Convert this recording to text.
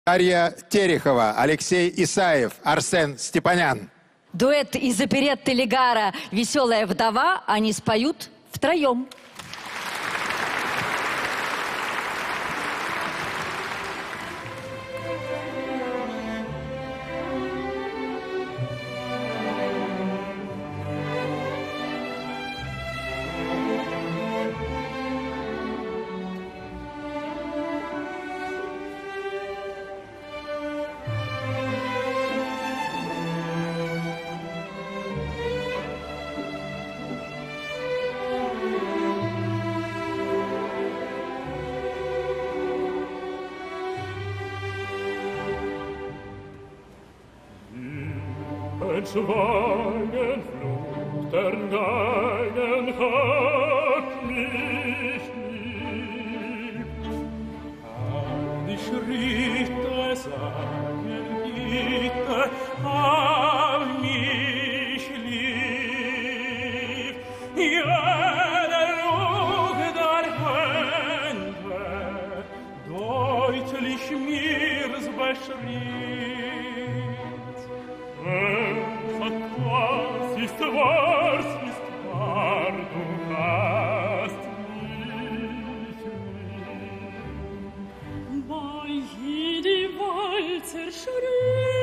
Дарья Терехова, Алексей Исаев, Арсен Степанян. Дуэт из оперетты Легара «Веселая вдова» они споют втроем. Schwangen Flutern Geigen hat mich lieb. An die Schritte sagen bitte, hab mich lieb. Ja, der Ruch der Hände deutlich mir's beschrieb. Was ist wahr, du hast mich lieb. Bei jedem Walzer schrie